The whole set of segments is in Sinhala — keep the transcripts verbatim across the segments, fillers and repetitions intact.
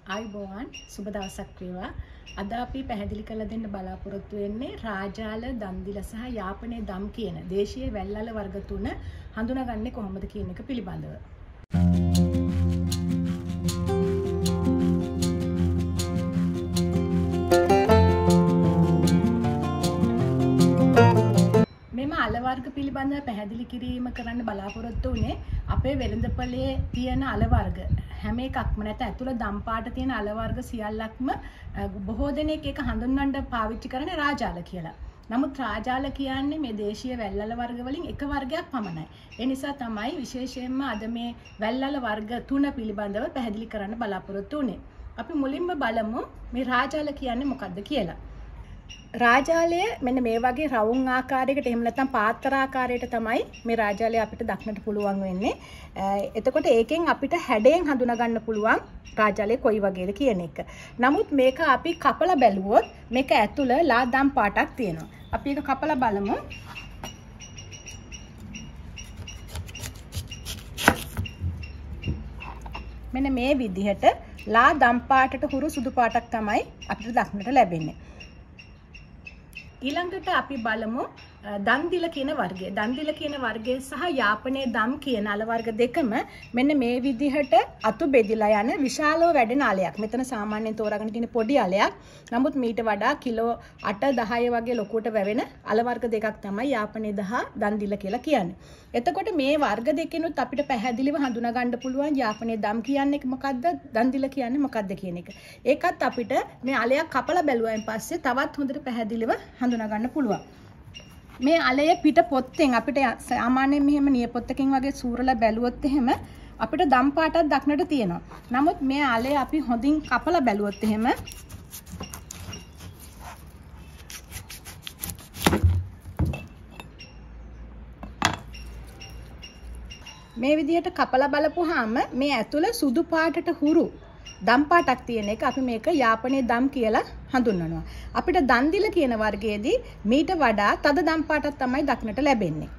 ආයුබෝවන් සුබ දවසක් වේවා. අද අපි පැහැදිලි කරලා දෙන්න බලාපොරොත්තු වෙන්නේ රාජාල, දන්දිල සහ යාපනයේ දම් කියන දේශීය වැල්ලල වර්ග තුන හඳුනාගන්නේ කොහොමද කියන එක පිළිබඳව. මෙම අල වර්ග පිළිබඳව පැහැදිලි කිරීම කරන්න බලාපොරොත්තු වුණේ අපේ වෙළඳපොලේ තියෙන අල වර්ග හැම එකක්ම නැත ඇතුළ දම් පාට තියෙන අල වර්ග සියල්ලක්ම බොහෝ දෙනෙක් ඒක හඳුන්වන්න පාවිච්චි කරන්නේ රාජාල කියලා. නමුත් රාජාල කියන්නේ මේ දේශීය වැල්ලල වර්ග වලින් එක වර්ගයක් පමණයි. ඒ නිසා තමයි විශේෂයෙන්ම අද මේ වැල්ලල වර්ග තුන පිළිබඳව පැහැදිලි කරන්න බලාපොරොත්තු වුණේ. අපි මුලින්ම බලමු මේ රාජාල කියන්නේ මොකක්ද කියලා. රාජාලය මෙන්න මේ වගේ රවුම් ආකාරයකට එහෙම නැත්නම් පාත්‍ර ආකාරයට තමයි මේ රාජාලය අපිට දක්නට පුළුවන් වෙන්නේ. එතකොට ඒකෙන් අපිට හැඩයෙන් හඳුනා ගන්න පුළුවන් රාජාලය කොයි වගේද කියන එක. නමුත් මේක අපි කපලා බැලුවොත් මේක ඇතුළ ලා දම් පාටක් තියෙනවා. අපි ඒක කපලා බලමු. මෙන්න මේ විදිහට ලා දම් පාටට හුරු සුදු පාටක් තමයි අපිට දක්නට ලැබෙන්නේ. ඊළඟට අපි බලමු දන්දිල කියන වර්ගය. දන්දිල කියන වර්ගය සහ යාපනයේ දම් කියන අල වර්ග දෙකම මෙන්න මේ විදිහට අතු බෙදිලා යන විශාලව වැඩෙන අලයක්. මෙතන සාමාන්‍යයෙන් තෝරාගෙන තියෙන පොඩි අලයක්. නමුත් මීට වඩා කිලෝ අට දහය වගේ ලොකුවට වැවෙන අල වර්ග දෙකක් තමයි යාපනයේ දහ දන්දිල කියලා කියන්නේ. එතකොට මේ වර්ග දෙකෙනුත් අපිට පැහැදිලිව හඳුනා ගන්න පුළුවන් යාපනයේ දම් කියන්නේ මොකද්ද, දන්දිල කියන්නේ මොකද්ද කියන එක. ඒකත් අපිට මේ අලයක් කපලා බැලුවායින් පස්සේ තවත් හොඳට පැහැදිලිව හඳුනා ගන්න පුළුවන්. මේ අලය පිට පොත්තෙන් අපිට සාමාන්‍යයෙන් මෙහෙම නියපොත්තකින් වගේ සූරලා බැලුවොත් එහෙම අපිට දම් පාටක් දක්නට තියෙනවා. නමුත් මේ අලය අපි හොඳින් කපලා බැලුවොත් එහෙම මේ විදිහට කපලා බලපුවාම මේ ඇතුළ සුදු පාටට හුරු දම් පාටක් තියෙන එක අපි මේක යාපනයේ දම් කියලා හඳුන්වනවා. අපිට දන්දිල කියන වර්ගයේදී මීට වඩා තද දම් පාටක් තමයි දක්නට ලැබෙන්නේ.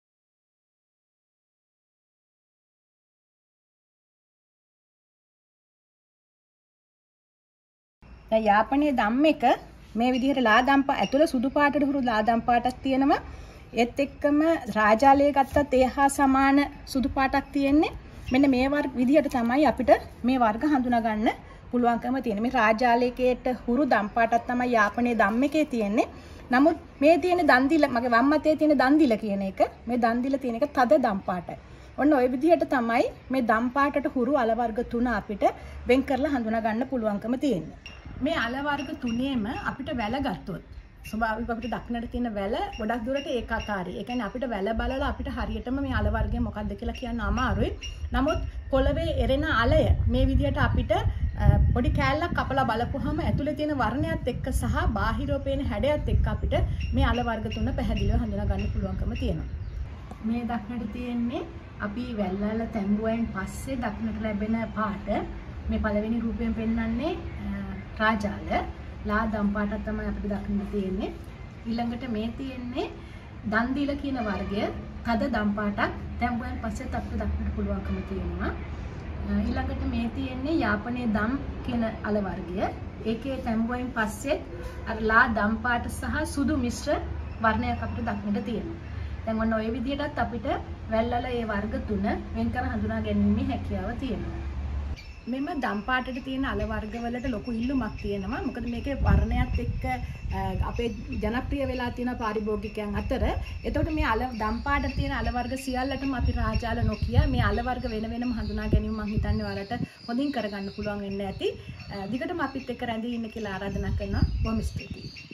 දැන් යාපනයේ දම් එක මේ විදිහට ලා දම් පාට ඇතුළ සුදු පාටට හුරු ලා දම් පාටක් තියෙනවා. ඒත් එක්කම රාජාලයේ ගත්තත් ඒ හා සමාන සුදු පාටක් තියෙන්නේ. මෙන්න මේ වර්ග විදිහට තමයි අපිට මේ වර්ග හඳුනා ගන්න පුළුවන්කම තියෙන්නේ. මේ රාජාලයේට හුරු දම් පාටක් තමයි යාපනයේ දම් එකේ තියෙන්නේ. නමුත් මේ තියෙන දන්දිල මගේ වම් අතේ තියෙන දන්දිල කියන එක මේ දන්දිල තියෙන එක තද දම් පාටයි. ඔන්න ওই විදිහට තමයි මේ දම් පාටට හුරු අල වර්ග තුන අපිට වෙන් කරලා හඳුනා ගන්න පුළුවන්කම තියෙන්නේ. මේ අල වර්ග තුනේම අපිට වැල ගත්තොත් ස්වභාවිකව අපිට දක්නට තියෙන වැල ගොඩක් දුරට ඒකාකාරයි. ඒ කියන්නේ අපිට වැල බලලා අපිට හරියටම මේ අල වර්ගය මොකක්ද කියලා කියන්න අමාරුයි. නමුත් පොළවේ එරෙන අලය මේ විදිහට අපිට පොඩි කෑල්ලක් කපලා බලපුවාම ඇතුලේ තියෙන වර්ණයත් එක්ක සහ බාහිරව පේන හැඩයත් එක්ක අපිට මේ අල වර්ග තුන පැහැදිලිව හඳුනා ගන්න පුළුවන්කම තියෙනවා. මේ දක්නට තියෙන්නේ අපි වැල්වල තැඹුවෙන් පස්සේ දක්නට ලැබෙන පාට. මේ පළවෙනි රූපයෙන් පෙන්වන්නේ රාජාල. ලා දම් පාටක් තමයි අපිට දක්නට තියෙන්නේ. ඊළඟට මේ තියෙන්නේ දන්දිල කියන වර්ගය. තද දම් පාටක් තැඹුවෙන් පස්සෙත් අපිට දක්නට පුළුවන්කම තියෙනවා. ඊළඟට මේ තියෙන්නේ යාපනයේ දම් කියන අල වර්ගය. ඒකේ තැඹුවෙන් පස්සෙත් අර ලා දම් පාට සහ සුදු මිශ්‍ර වර්ණයක් අපිට දක්නට තියෙනවා. දැන් ඔන්න ඔය විදිහටත් අපිට වැල්වල ඒ වර්ග තුන වෙන් කර හඳුනා ගැනීමේ හැකියාව තියෙනවා. මෙම දම් පාටට තියෙන අල වර්ග වලට ලොකු ඉල්ලුමක් තියෙනවා. මොකද මේකේ වර්ණයත් එක්ක අපේ ජනප්‍රිය වෙලා තියෙන පාරිභෝගිකයන් අතර. එතකොට මේ අල දම් පාටට තියෙන අල වර්ග සියල්ලටම අපි රාජාල නොකිය මේ අල වර්ග වෙන වෙනම හඳුනා ගැනීම මම හිතන්නේ ඔයාලට හොඳින් කරගන්න පුළුවන් වෙන්න ඇති. දිගටම අපිත් එක්ක රැඳී ඉන්න කියලා ආරාධනා කරනවා. බොහොම ස්තුතියි.